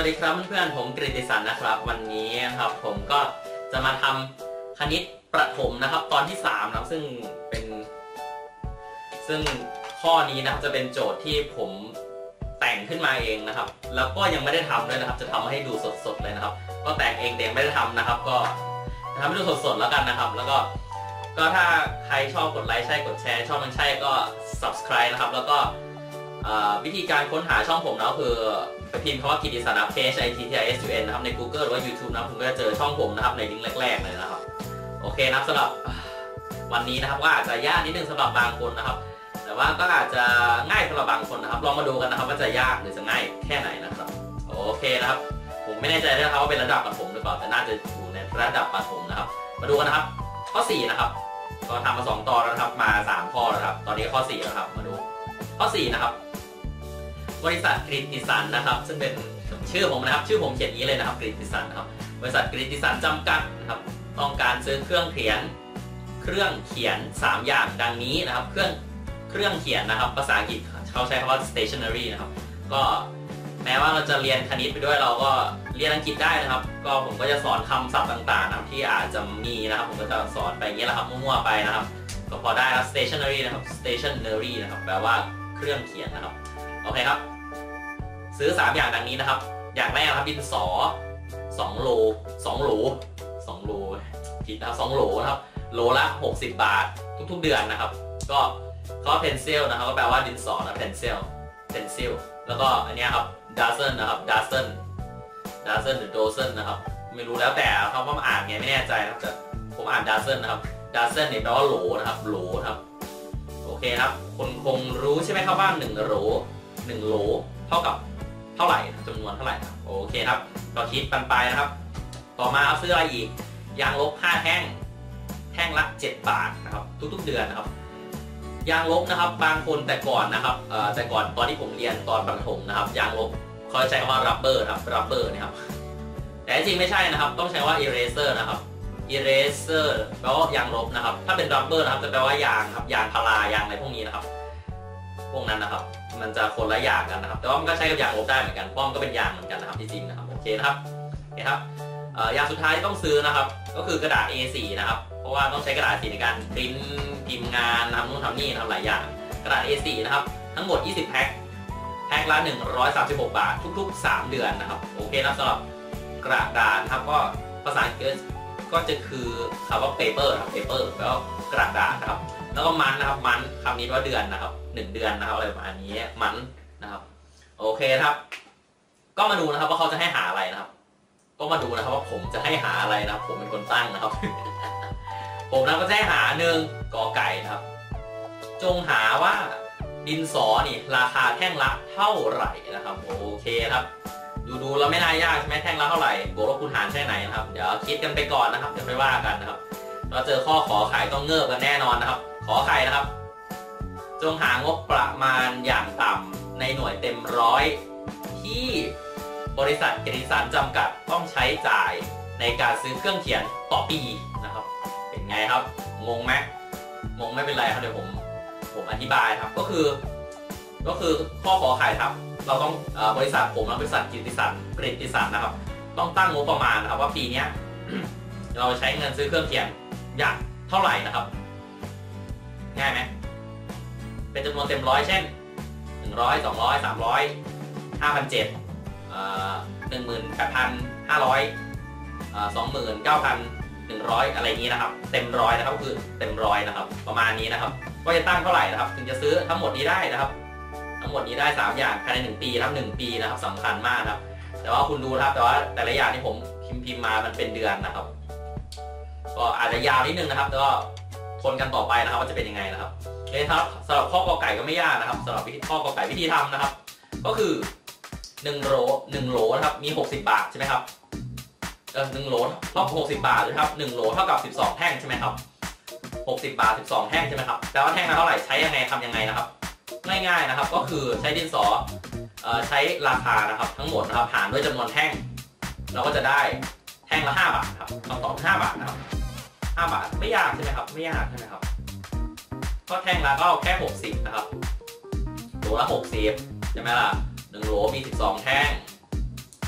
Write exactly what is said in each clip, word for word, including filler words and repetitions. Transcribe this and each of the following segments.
วัสดีครับเพื่อนๆผมกฤติสันนะครับวันนี้ครับผมก็จะมาทำคณิตประถมนะครับตอนที่สามนะซึ่งเป็นซึ่งข้อนี้นะครับจะเป็นโจทย์ที่ผมแต่งขึ้นมาเองนะครับแล้วก็ยังไม่ได้ทำด้วยนะครับจะทำให้ดูสดๆเลยนะครับก็แต่งเองแต่ไม่ได้ทำนะครับก็ทำให้ดูสดๆแล้วกันนะครับแล้วก็ก็ถ้าใครชอบกดไลค์ใช่กดแชร์ชอบมันใช่ก็ ซับสไครบ์ นะครับแล้วก็วิธีการค้นหาช่องผมนะคือไปพิมพ์คำว่ากิตติสันนะ K H I T T I S U N นะครับใน Google หรือว่า YouTube นะคุณก็จะเจอช่องผมนะครับในลิงก์แรกๆเลยนะครับโอเคนะสำหรับวันนี้นะครับก็อาจจะยากนิดนึงสำหรับบางคนนะครับแต่ว่าก็อาจจะง่ายสำหรับบางคนนะครับลองมาดูกันนะครับว่าจะยากหรือจะง่ายแค่ไหนนะครับโอเคนะครับผมไม่แน่ใจนะครับว่าเป็นระดับประถมหรือเปล่าแต่น่าจะอยู่ในระดับประถมนะครับมาดูกันนะครับข้อสี่นะครับก็ทำมาสองตอนแล้วครับมาสามข้อแล้วครับตอนนี้ข้อสี่แล้วครับมาดูข้อสี่นะครับบริษัทกฤติสันนะครับซึ่งเป็นชื่อผมนะครับชื่อผมเขียนนี้เลยนะครับกฤติสันนะครับบริษัทกฤติสันจำกัดนะครับต้องการซื้อเครื่องเขียนเครื่องเขียนสามอย่างดังนี้นะครับเครื่องเครื่องเขียนนะครับภาษาอังกฤษเขาใช้คำว่า stationery นะครับก็แม้ว่าเราจะเรียนคณิตไปด้วยเราก็เรียนอังกฤษได้นะครับก็ผมก็จะสอนคำศัพท์ต่างๆนะครับที่อาจจะมีนะครับผมก็จะสอนไปอย่างนี้แหละครับมั่วๆไปนะครับก็พอได้แล้ว stationery นะครับ stationery นะครับแปลว่าเครื่องเขียนนะครับโอเคครับซื้อสามอย่างดังนี้นะครับอย่างแรกนะครับดินสอสองโลสองโหลสองโลผิดนะครับสองโหลนะครับโลละหกสิบบาททุกๆเดือนนะครับก็ก็เพนซิลนะครับก็แปลว่าดินสอนะเพนซิลเพนซิลแล้วก็อันนี้ครับดัซเซนนะครับดัซเซนดัซเซนหรือโดเซนนะครับไม่รู้แล้วแต่เขาว่าอ่านไงไม่แน่ใจนะครับแต่ผมอ่านดัซเซนนะครับดัซเซนเนี่ยแปลว่าโหลนะครับโหลนะครับโอเคครับคนคงรู้ใช่ไหมครับว่าหนึ่งโหลหนึ่งโหลเท่ากับเท่าไหร่จำนวนเท่าไหร่ครับโอเคครับก็คิดปันไปนะครับต่อมาเอาซื้ออะไรอีกยางลบห้าแท่งแท่งละเจ็ดบาทนะครับทุกๆเดือนนะครับยางลบนะครับบางคนแต่ก่อนนะครับแต่ก่อนตอนที่ผมเรียนตอนประถมนะครับยางลบเขาใช้คำว่า rubber ครับ rubber นะครับแต่จริงไม่ใช่นะครับต้องใช้ว่า eraser นะครับ eraser แปลว่ายางลบนะครับถ้าเป็น rubber นะครับจะแปลว่ายางครับยางพารายางอะไรพวกนี้นะครับพวกนั้นนะครับมันจะคนละอย่างกันนะครับแต่ว่ามันก็ใช้กับยางลบได้เหมือนกันเพราะมันก็เป็นยางเหมือนกันนะครับที่จริงนะครับโอเคนะครับโอเคครับอย่างสุดท้ายที่ต้องซื้อนะครับก็คือกระดาษ เอ โฟร์ นะครับเพราะว่าต้องใช้กระดาษ เอ โฟร์ ในการพิมพ์พิมพ์งานทำนู่นทำนี่ทำหลายอย่างกระดาษ เอ โฟร์ นะครับทั้งหมดยี่สิบแพ็คแพ็คละหนึ่งร้อยสามสิบหกบาททุกๆสามเดือนนะครับโอเคนะสำหรับกระดาษครับก็ภาษาอังกฤษก็จะคือคำว่า paper ครับ paper แปลว่ากระดาษนะครับแล้วก็มันนะครับมันคำนี้ว่าเดือนนะครับหนึ่งเดือนนะครับอะไรประมาณนี้มันนะครับโอเคครับก็มาดูนะครับว่าเขาจะให้หาอะไรนะครับก็มาดูนะครับว่าผมจะให้หาอะไรนะครับผมเป็นคนตั้งนะครับ ผมนะก็จะให้หาหนึ่งกอไก่นะครับจงหาว่าดินสอนี่ราคาแท่งละเท่าไหร่นะครับโอเคครับดูดูเราไม่น่ายากใช่ไหมแท่งละเท่าไหร่บวกลบคูณหารแค่ไหนนะครับเดี๋ยวคิดกันไปก่อนนะครับเดี๋ยวไม่ว่ากันนะครับเราเจอข้อขอไข่ต้องเงิบกันแน่นอนนะครับขอไข่นะครับจงหางบประมาณอย่างต่ำในหน่วยเต็มร้อยที่บริษัทกฤติสันจำกัดต้องใช้จ่ายในการซื้อเครื่องเขียนต่อปีนะครับเป็นไงครับงงไหมงงไม่เป็นไรครับเดี๋ยวผมผมอธิบายครับก็คือก็คือข้อขอไข่ครับเราต้องบริษัทผมและบริษัทกฤติสันกฤติสันนะครับต้องตั้งงบประมาณนะครับว่าปีนี้ เราใช้เงินซื้อเครื่องเขียนอย่างเท่าไหร่นะครับง่ายไหมเป็นจำนวนเต็มร้อยเช่นหนึ่งร้อยสองร้อยสามร้อยห้าพันเจ็ดหนึ่งหมื่นแปดพันห้าร้อยสองหมื่นเก้าพันหนึ่งร้อยอะไรอย่างนี้นะครับเต็มร้อยนะครับคือเต็มร้อยนะครับประมาณนี้นะครับก็จะตั้งเท่าไหร่นะครับถึงจะซื้อทั้งหมดนี้ได้นะครับทั้งหมดนี้ได้สามอย่างภายในหนึ่งปีครับหนึ่งปีนะครับสำคัญมากนะครับแต่ว่าคุณดูนะครับแต่ว่าแต่ละอย่างที่ผมพิมพ์พิมพ์มามันเป็นเดือนนะครับก็อาจจะยาวนิดนึงนะครับแต่ก็ทนกันต่อไปนะครับว่าจะเป็นยังไงนะครับโอเคครับสำหรับข้อกอไก่ก็ไม่ยากนะครับสำหรับข้อกอไก่วิธีทำนะครับก็คือหนึ่งโหลหนึ่งโหลนะครับมีหกสิบบาทใช่ไหมครับเออหนึ่งโหลเท่ากับหกสิบบาทนะครับหนึ่งโหลเท่ากับสิบสองแท่งใช่ไหมครับหกสิบบาทสิบสองแท่งใช่ไหมครับแต่ว่าแท่งละเท่าไหร่ใช้ยังไงทำยังไงนะครับง่ายๆนะครับก็คือใช้ดินสอเอ่อใช้ราคานะครับทั้งหมดนะครับหารด้วยจำนวนแท่งเราก็จะได้แท่งละห้าบาทครับคำตอบห้าบาทนะครับห้าบาทไม่ยากใช่ไหมครับไม่ยากใช่ไหมครับก็แท่งละก็แค่หกสิบนะครับโหลละหกสิบใช่ไหมล่ะหนึ่งโหลมีสิบสองแท่งก็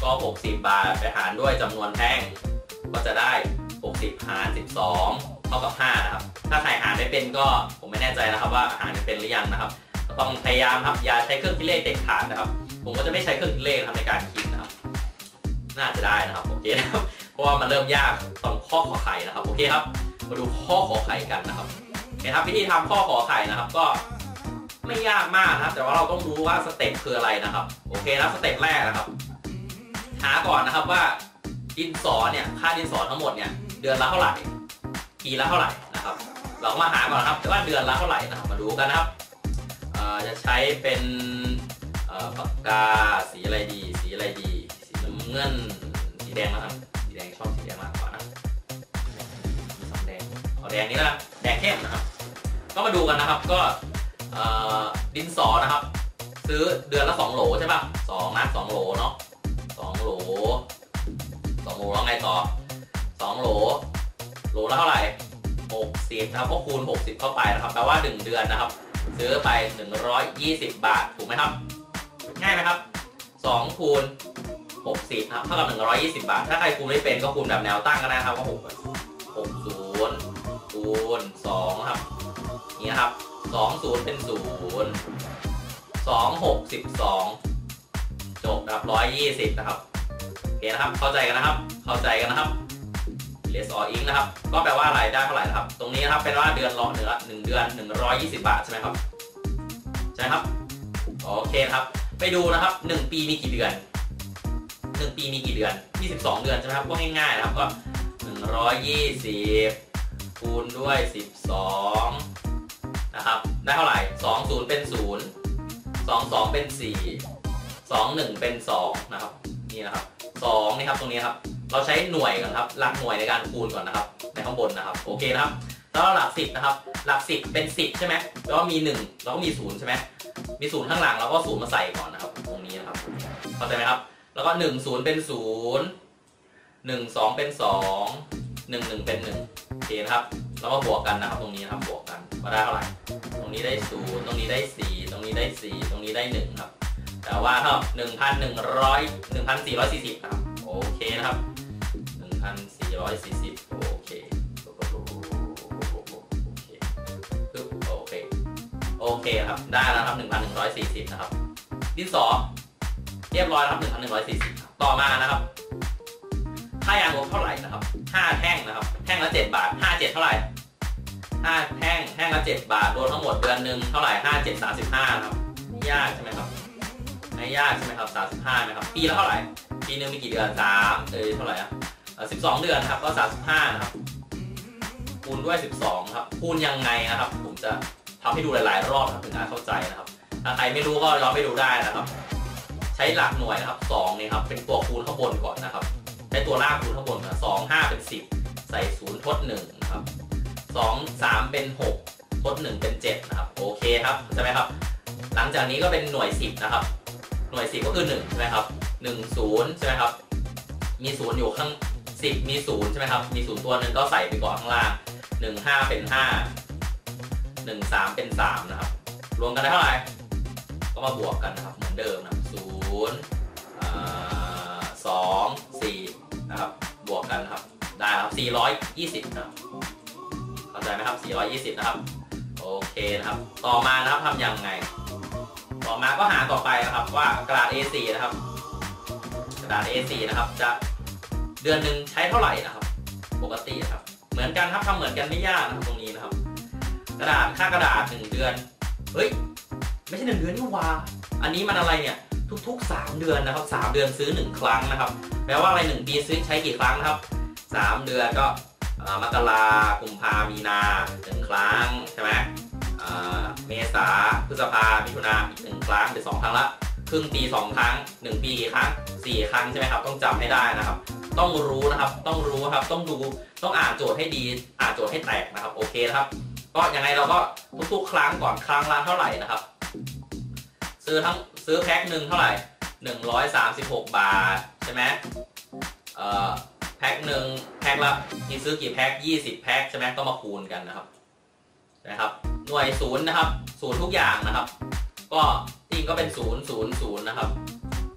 ก็หกสิบบาทไปหารด้วยจำนวนแท่งก็จะได้หกสิบหารสิบสองเท่ากับห้านะครับถ้าใครหารไม่เป็นก็ผมไม่แน่ใจนะครับว่าหารเป็นหรือยังนะครับต้องพยายามครับอย่าใช้เครื่องคิดเลขเด็ดขาดนะครับผมก็จะไม่ใช้เครื่องคิดเลขในการคิดนะครับน่าจะได้นะครับโอเคนะครับเพราะว่ามันเริ่มยากตรงข้อขอไข่นะครับโอเคครับมาดูข้อขอไข่กันนะครับโอเคครับวิธีทำข้อขอไข่นะครับก็ไม่ยากมากนะครับแต่ว่าเราต้องรู้ว่าสเต็ปคืออะไรนะครับโอเคนะสเต็ปแรกนะครับหาก่อนนะครับว่าดินสอเนี่ยค่าดินสอทั้งหมดเนี่ยเดือนละเท่าไหร่ปีละเท่าไหร่นะครับเราก็มาหาก่อนครับว่าเดือนละเท่าไหร่นะครับมาดูกันนะครับจะใช้เป็นปากกาสีอะไรดีสีอะไรดีสีน้ำเงินสีแดงนะครับสีแดงชอบสีแดงมากกว่านะมีสองแดงเอาแดงนี้นะแดงเข้มนะครับก็มาดูกันนะครับก็ดินสอนะครับซื้อเดือนละสองโหลใช่ป่ะสองนะสองโหลเนาะสองโหลสองโหลแล้วไงต่อสองโหลโหลละเท่าไหร่หกสิบนะครับก็คูณหกสิบเข้าไปนะครับแปลว่าหนึ่งเดือนนะครับซื้อไปหนึ่งร้อยยี่สิบบาทถูกไหมครับง่ายไหมครับสองคูณหกสิบครับเท่ากับหนึ่งร้อยยี่สิบบาทถ้าใครคูณไม่เป็นก็คูณแบบแนวตั้งก็ได้ครับว่าหก หกศูนย์คูณสองครับนี่นะครับสองศูนย์เป็นศูนย์สองหกสิบสองจบนะครับร้อยยี่สิบนะครับโอเคนะครับเข้าใจกันนะครับเข้าใจกันนะครับเลสออิงนะครับก็แปลว่าอะไรได้เท่าไหร่นะครับตรงนี้นะครับเป็นว่าเดือนละเดือนหนึ่งเดือนหนึ่งร้อยยี่สิบบาทใช่ไหมครับใช่ครับโอเคครับไปดูนะครับหนึ่งปีมีกี่เดือนหนึ่งปีมีกี่เดือนยี่สิบสองเดือนใช่ไหมครับก็ง่ายๆนะครับก็หนึ่งร้อยยี่สิบคูณด้วยสิบสองนะครับได้เท่าไหร่สองศูนย์เป็นศูนย์สองสองเป็นสี่สองหนึ่งเป็นสองนะครับนี่นะครับสองนี่ครับตรงนี้ครับเราใช้หน่วยก่อนครับหลักหน่วยในการคูณก่อนนะครับในข้างบนนะครับโอเคนะครับแล้วหลักสิบนะครับหลักสิบเป็นสิบใช่ไหมแล้วก็มีหนึ่งแล้วก็มีศูนย์ใช่ไหมมีศูนย์ข้างหลังแล้วก็ศูนย์มาใส่ก่อนนะครับตรงนี้นะครับเข้าใจไหมครับแล้วก็หนึ่งศูนย์เป็นศูนย์หนึ่งสองเป็นสองหนึ่งหนึ่งเป็นหนึ่งโอเคนะครับแล้วก็บวกกันนะครับตรงนี้นะครับบวกกันก็ได้เท่าไหร่ตรงนี้ได้ศูนย์ตรงนี้ได้สี่ตรงนี้ได้สี่ตรงนี้ได้หนึ่งครับแต่ว่าเท่าหนึ่งพันหนึ่งร้อยหนึ่งพันสี่ร้อยสี่สิบครับโอเคนะครับหนึ่งพันสี่ร้อยสี่สิบโอเคโอเคปึ๊บโอเคโอเคครับได้แล้วครับหนึ่งพันหนึ่งร้อยสี่สิบนะครับดินสอเรียบร้อยครับหนึ่งพันหนึ่งร้อยสี่สิบต่อมานะครับค่ายางลบเท่าไหร่นะครับห้าแท่งนะครับแท่งละเจ็ดบาทห้า เจ็ดเท่าไหร่ห้าแท่งแท่งละเจ็ดบาทรวมทั้งหมดเดือนหนึ่งเท่าไหร่ห้า เจ็ด สามสิบห้าครับไม่ยากใช่ไหมครับไม่ยากใช่ไหมครับสามสิบห้านะครับปีละเท่าไหร่ปีนึงมีกี่เดือนสามเออเท่าไหร่อ่ะสิบสองเดือนครับก็สามสิบห้านะครับคูณด้วยสิบสองครับคูณยังไงนะครับผมจะทำให้ดูหลายๆรอบครับถึงจะเข้าใจนะครับถ้าใครไม่รู้ก็ย้อนไปดูได้นะครับใช้หลักหน่วยนะครับสองนี่ครับเป็นตัวคูณข้างบนก่อนนะครับใช้ตัวล่างคูณข้างบนนะสองห้าเป็นสิบใส่ศูนย์ทดหนึ่งนะครับสองสามเป็นหกทดหนึ่งเป็นเจ็ดนะครับโอเคครับใช่ไหมครับหลังจากนี้ก็เป็นหน่วยสิบนะครับหน่วยสิบก็คือหนึ่งใช่ไหมครับหนึ่งศูนย์ใช่ไหมครับมีศูนย์อยู่ข้างสิบมีศูนย์ใช่ไหมครับมีศูนย์ตัวหนึ่งก็ใส่ไปก่อนข้างล่างหนึ่งห้าเป็นห้าหนึ่งสามเป็นสามนะครับรวมกันได้เท่าไหร่ก็มาบวกกันนะครับเหมือนเดิมนะศูนย์สองสี่นะครับบวกกันครับได้ครับสี่ร้อยยี่สิบนะครับเข้าใจไหมครับสี่ร้อยยี่สิบนะครับโอเคนะครับต่อมานะครับทำยังไงต่อมาก็หาต่อไปนะครับว่ากระดาษ เอ สี่ นะครับกระดาษ เอ สี่ นะครับจะเดือนหนึ่งใช้เท่าไหร่นะครับปกตินะครับเหมือนกันครับทำเหมือนกันไม่ยากนะครับตรงนี้นะครับกระดาษค่ากระดาษหนึ่งเดือนเฮ้ยไม่ใช่หนึ่งเดือนนี่ว่าอันนี้มันอะไรเนี่ยทุกๆสามเดือนนะครับสามเดือนซื้อหนึ่งครั้งนะครับแปลว่าอะไรหนึ่งปีซื้อใช้กี่ครั้งนะครับสามเดือนก็มกรากุมภามีนาหนึ่งครั้งใช่ไหมเมษาพฤษภามิถุนาอีกหนึ่งครั้งเป็นสองครั้งละครึ่งปีสองครั้งหนึ่งปีกี่ครั้งสี่ครั้งใช่ไหมครับต้องจำให้ได้นะครับต้องรู้นะครับต้องรู้ครับต้องดูต้องอ่านโจทย์ให้ดีอ่านโจทย์ให้แตกนะครับโอเคนะครับก็ยังไงเราก็ทุกๆครั้งก่อนครั้งละเท่าไหร่นะครับซื้อทั้งซื้อแพ็คหนึ่งเท่าไหร่หนึ่งร้อยสามสิบหกบาทใช่ไหมเอ่อแพ็คหนึ่งแพ็คละมีซื้อกี่แพ็คยี่สิบแพ็คใช่ไหมก็มาคูณกันนะครับนะครับหน่วยศูนย์นะครับศูนย์ทุกอย่างนะครับก็จริงก็เป็นศูนย์ศูนย์ศูนย์นะครับห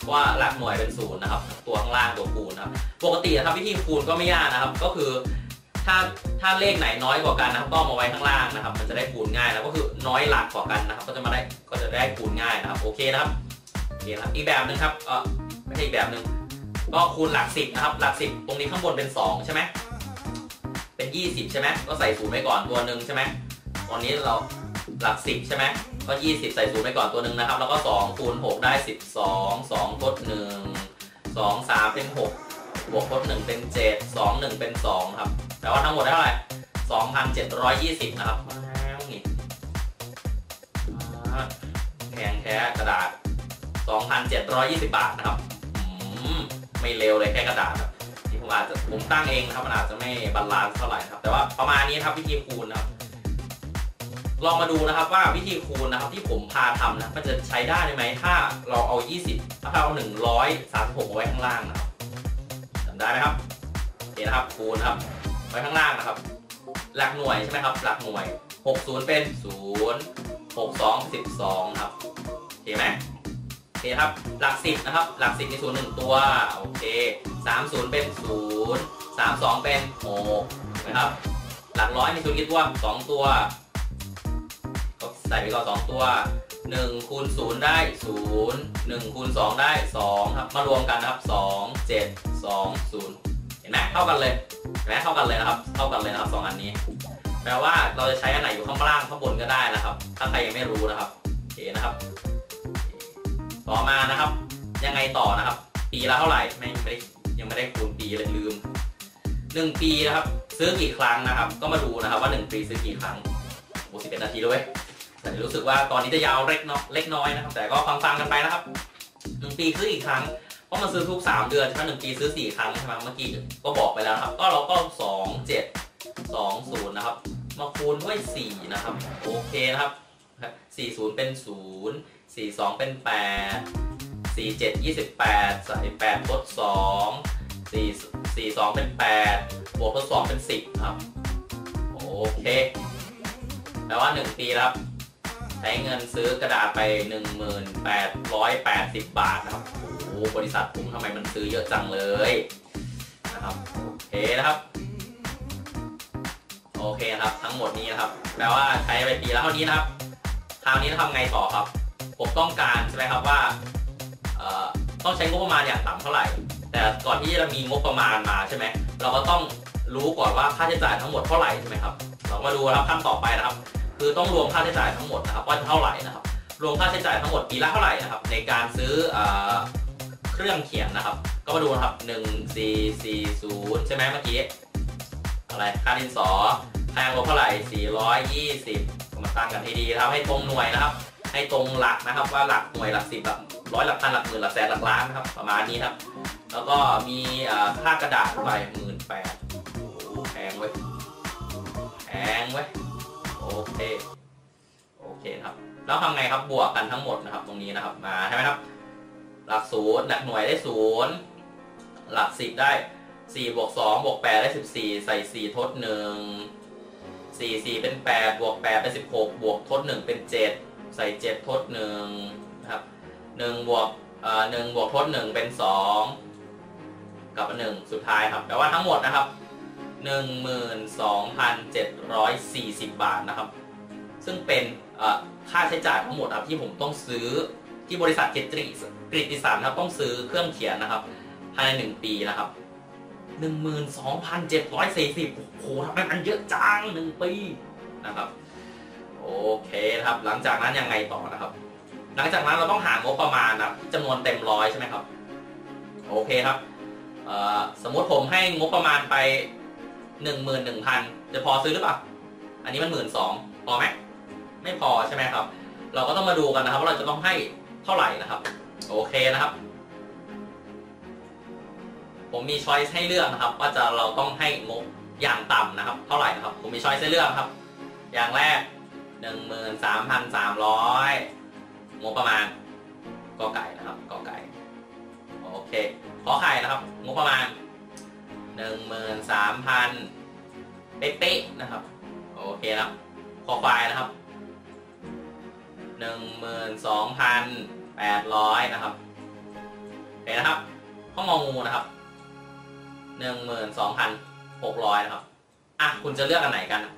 ราะว่าหลักหน่วยเป็นศูนย์นะครับตัวข้างล่างตัวคูณนะครับปกตินะครับวิธีคูณก็ไม่ยากนะครับก็คือถ้าถ้าเลขไหนน้อยกว่ากันนะครับก็มาไว้ข้างล่างนะครับมันจะได้คูณง่ายแล้วก็คือน้อยหลักกว่ากันนะครับก็จะมาได้ก็จะได้คูณง่ายนะครับโอเคนะครับโอเคนะครับอีกแบบหนึ่งครับเออไม่ใช่อีกแบบหนึ่งก็คูณหลักสิบนะครับหลักสิบตรงนี้ข้างบนเป็นสองใช่ไหมเป็นยี่สิบใช่ไหมก็ใส่ศูนย์ไว้ก่อนตัวหนึ่งใช่ไหมตอนนี้เราหลักสิบใช่ไหมก็ยี่สิบใส่ศูนย์ไว้ก่อนตัวหนึ่งนะครับแล้วก็สองคูณหกได้สิบสอง สองทดหนึ่ง สอง สามเป็นหกบวกทดหนึ่งเป็นเจ็ด สอง หนึ่งเป็นสองครับแปลว่าทั้งหมดได้เท่าไหร่ สองพันเจ็ดร้อยยี่สิบ นะครับนี่แพงแท้กระดาษ สองพันเจ็ดร้อยยี่สิบ บาทนะครับไม่เร็วเลยแค่กระดาษครับที่ผมอาจจะผมตั้งเองนะครับมันอาจจะไม่บาลานซ์เท่าไหร่ครับแต่ว่าประมาณนี้ครับวิธีคูณนะครับลองมาดูนะครับว่าวิธีคูณนะครับที่ผมพาทำนะมันจะใช้ได้ไหมถ้าเราเอายี่สิบถ้าเราเอาหนึ่งร้อยสามสิบหกเอาไว้ข้างล่างนะครับจำได้ไหมครับโอเคนะครับคูณครับไว้ข้างล่างนะครับหลักหน่วยใช่ไหมครับหลักหน่วยหกสิบเป็นศูนย์ หก สอง สิบสองครับโอเคไหมโอเคครับหลักสิบนะครับหลักสิบมีศูนย์หนึ่งตัวโอเคสามสิบเป็นศูนย์ สามสิบสองเป็นหกนะครับหลักร้อยมีศูนย์กี่ตัวสองตัวก็ใส่ไปก่อนสองตัวหนึ่งคูณศูนย์ได้ศูนย์ หนึ่งคูณสองได้สองครับมารวมกันนะครับสอง เจ็ด สอง ศูนย์เห็นไหมเท่ากันเลยเห็นไหมเท่ากันเลยนะครับเท่ากันเลยนะครับสองอันนี้แปลว่าเราจะใช้อันไหนอยู่ข้างล่างข้างบนก็ได้นะครับถ้าใครยังไม่รู้นะครับโอเคนะครับต่อมานะครับยังไงต่อนะครับปีละเท่าไหร่ไม่ไม่ยังไม่ได้คูณปีเลยลืมหนึ่งปีนะครับซื้อกี่ครั้งนะครับก็มาดูนะครับว่าหนึ่งปีซื้อกี่ครั้งโอ้สิบเอ็ดนาทีด้วยแต่รู้สึกว่าตอนนี้จะยาวเล็กน้อยเล็กน้อยนะครับแต่ก็ฟังๆกันไปนะครับหนึ่งปีซื้อกี่ครั้งเพราะมันซื้อทุกสามเดือนใช่ไหมหนึ่งปีซื้อสี่ครั้งใช่ไหมเมื่อกี้ก็บอกไปแล้วครับก็เราก็สอง เจ็ด สอง ศูนย์นะครับมาคูณด้วยสี่นะครับโอเคนะครับสี่สิบเป็นศูนย์ สี่สิบสองเป็นแปด สี่ เจ็ด ยี่สิบแปดใส่แปดทดสอง สี่ สี่ สองเป็นแปดบวกทดสองเป็นสิบครับโอเคแปลว่าหนึ่งปีครับใช้เงินซื้อกระดาษไป หนึ่งพันแปดร้อยแปดสิบ บาทนะครับโอ้โหบริษัทผมทำไมมันซื้อเยอะจังเลยนะครับโอเคนะครับโอเคครับทั้งหมดนี้นะครับแปลว่าใช้ไปปีละเท่านี้นะครับคราวนี้ทำไงต่อครับผมต้องการใช่ไหมครับว่าต้องใช้งบประมาณอย่างต่ำเท่าไหร่แต่ก่อนที่จะมีงบประมาณมาใช่ไหมเราก็ต้องรู้ก่อนว่าค่าใช้จ่ายทั้งหมดเท่าไหร่ใช่ไหมครับเรามาดูนะครับขั้นต่อไปนะครับคือต้องรวมค่าใช้จ่ายทั้งหมดนะครับว่าเท่าไหร่นะครับรวมค่าใช้จ่ายทั้งหมดปีละเท่าไหร่นะครับในการซื้อเครื่องเขียนนะครับก็มาดูนะครับหนึ่ง สี่ สี่ ศูนย์ใช่ไหมเมื่อกี้อะไรค่าดินสอแพงกว่าเท่าไหร่สี่ร้อยยี่สิบมาตั้งกันให้ดีนะครับให้ตรงหน่วยนะครับให้ตรงหลักนะครับว่าหลักหน่วยหลักสิบหลักร้อยหลักพันหลักหมื่นหลักแสนหลักล้านนะครับประมาณนี้ครับแล้วก็มีค่ากระดาษไปหมื่นแปดแพงเว้ยแพงเว้ยโอเคโอเคครับแล้วทำไงครับบวกกันทั้งหมดนะครับตรงนี้นะครับมาใช่ไหมครับหลักศูนย์หลักหน่วยได้ศูนย์หลักสิบได้สี่บวกสองบวกแปดได้สิบสี่ใส่สี่ทดหนึ่ง สี่ สี่เป็นแปดบวกแปดเป็นสิบหกบวกทดหนึ่งเป็นเจ็ดใส่เจ็ดทดหนึ่งนะครับหนึ่งบวกเอ่อหนึ่งบวกทดหนึ่งเป็นสองกับหนึ่งสุดท้ายครับแปลว่าทั้งหมดนะครับ หนึ่งหมื่นสองพันเจ็ดร้อยสี่สิบ บาทนะครับซึ่งเป็นค่าใช้จ่ายทั้งหมดครับที่ผมต้องซื้อที่บริษัทกิตติกฤติสารครับต้องซื้อเครื่องเขียนนะครับภายในหนึ่งปีนะครับ หนึ่งหมื่นสองพันเจ็ดร้อยสี่สิบ โอ้โหทำไมมันเยอะจังหนึ่งปีนะครับโอเคครับหลังจากนั้นยังไงต่อนะครับหลังจากนั้นเราต้องหางบประมาณนะจำนวนเต็มร้อยใช่ไหมครับโอเคครับสมมติผมให้งบประมาณไป หนึ่งหมื่นหนึ่งพัน จะพอซื้อหรือเปล่าอันนี้มัน หนึ่งหมื่นสองพัน พอไหมไม่พอใช่ไหมครับเราก็ต้องมาดูกันนะครับว่าเราจะต้องให้เท่าไหร่นะครับโอเคนะครับผมมีช้อยส์ให้เลือกนะครับว่าจะเราต้องให้งบอย่างต่ำนะครับเท่าไหร่นะครับผมมีช้อยส์ให้เลือกครับอย่างแรก หนึ่งหมื่นสามพันสามร้อย งบประมาณกอไก่นะครับกอไก่โอเคขอไข่นะครับงบประมาณ หนึ่งหมื่นสามพัน เป๊ะๆนะครับโอเคนะครับคอควายนะครับ หนึ่งหมื่นสองพันแปดร้อย นะครับเคนะครับข้ององูนะครับหนึ่งหมื่นสองพันหกร้อยนะครับอ่ะคุณจะเลือกอันไหนกัน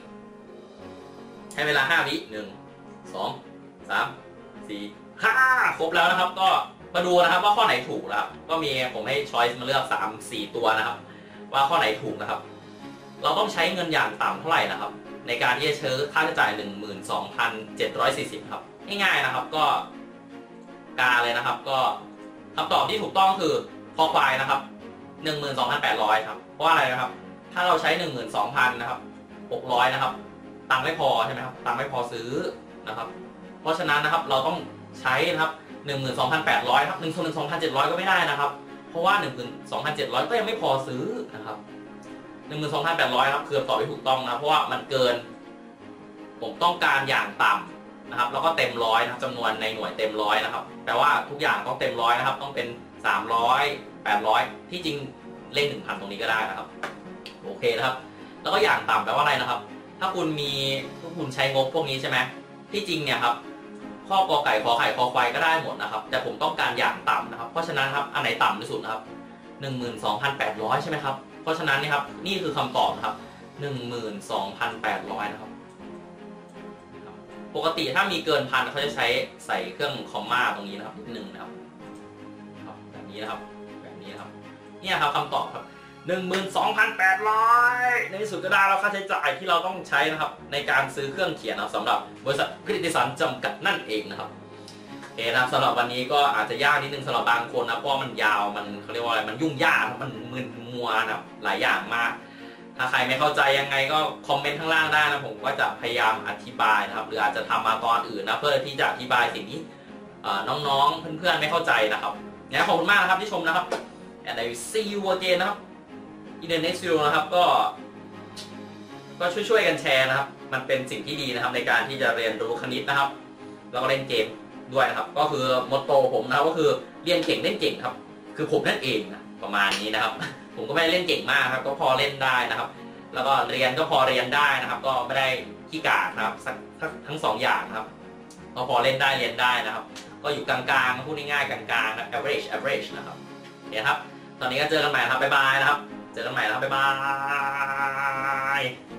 ให้เวลาห้าวิหนึ่งสองสามสี่ห้าครบแล้วนะครับก็มาดูนะครับว่าข้อไหนถูกนะครับก็มีผมให้ช้อยส์มาเลือกสามสี่ตัวนะครับว่าข้อไหนถูกนะครับเราต้องใช้เงินอย่างต่ำเท่าไหร่นะครับในการที่จะซื้อค่าใช้จ่าย หนึ่งหมื่นสองพันเจ็ดร้อยสี่สิบ ครับง่ายๆนะครับก็กาเลยนะครับก็คำตอบที่ถูกต้องคือคอควายนะครับ หนึ่งหมื่นสองพันแปดร้อย ครับเพราะอะไรนะครับถ้าเราใช้ หนึ่งหมื่นสองพัน นะครับหกร้อยนะครับตังค์ไม่พอใช่ไหมครับตังค์ไม่พอซื้อนะครับเพราะฉะนั้นนะครับเราต้องใช้นะครับ หนึ่งหมื่นสองพันแปดร้อย ครับ หนึ่งหมื่นสองพันเจ็ดร้อย ก็ไม่ได้นะครับเพราะว่า หนึ่งหมื่นสองพันเจ็ดร้อย ก็ยังไม่พอซื้อนะครับ หนึ่งหมื่นสองพันแปดร้อย ครับคือตอบที่ถูกต้องนะเพราะว่ามันเกินผมต้องการอย่างต่ำนะครับแล้วก็เต็มร้อยนะครับจำนวนในหน่วยเต็มร้อยนะครับแปลว่าทุกอย่างต้องเต็มร้อยนะครับต้องเป็นสามร้อย แปดร้อยที่จริงเลข หนึ่งพัน ตรงนี้ก็ได้นะครับโอเคนะครับแล้วก็อย่างต่ำแปลว่าอะไรนะครับถ้าคุณมีถ้าคุณใช้งบพวกนี้ใช่ไหมที่จริงเนี่ยครับข้อกอไก่ขอไข่คอควายก็ได้หมดนะครับแต่ผมต้องการอย่างต่ำนะครับเพราะฉะนั้นครับอันไหนต่ำที่สุดนะครับ หนึ่งหมื่นสองพันแปดร้อย ใช่ไหมครับเพราะฉะนั้นนี่ครับนี่คือคำตอบนะครับ หนึ่งหมื่นสองพันแปดร้อย นะครับปกติถ้ามีเกินพันเขาจะใช้ใส่เครื่องคอมมาตรงนี้นะครับนิดนึงนะครับแบบนี้นะครับแบบนี้นะครับเนี่ยครับคำตอบครับ หนึ่งหมื่นสองพันแปดร้อย ในที่สุดก็ได้แล้วค่าใช้จ่ายที่เราต้องใช้นะครับในการซื้อเครื่องเขียนนะครับสำหรับบริษัทคริติสันจำกัดนั่นเองนะครับโอเคนะครับสำหรับวันนี้ก็อาจจะยากนิดนึงสำหรับบางคนนะเพราะมันยาวมันเขาเรียกว่าอะไรมันยุ่งยากมันมึนมัวนะครับหลายอย่างมากถ้าใครไม่เข้าใจยังไงก็คอมเมนต์ข้างล่างได้นะผมก็จะพยายามอธิบายนะครับหรืออาจจะทำมาตอนอื่นนะเพื่อที่จะอธิบายสิ่งที่น้องๆเพื่อนๆไม่เข้าใจนะครับเนี่ยขอบคุณมากนะครับที่ชมนะครับ and I will see you again นะครับ in the next video นะครับก็ก็ช่วยๆกันแชร์นะครับมันเป็นสิ่งที่ดีนะครับในการที่จะเรียนรู้คณิตนะครับแล้วก็เล่นเกมด้วยนะครับก็คือมอตโต้ผมนะครับก็คือเรียนเก่งเล่นเก่งครับคือผมนั่นเองนะประมาณนี้นะครับผมก็ไม่ได้เล่นเก่งมากครับก็พอเล่นได้นะครับแล้วก็เรียนก็พอเรียนได้นะครับก็ไม่ได้ขี้กากนะครับทั้งสองอย่างนะครับก็พอเล่นได้เรียนได้นะครับก็อยู่กลางๆพูดง่ายๆกลางๆนะ average average นะครับเนี่ยครับตอนนี้ก็เจอกันใหม่ครับบ๊ายบายนะครับเจอกันใหม่แล้วบ๊ายบาย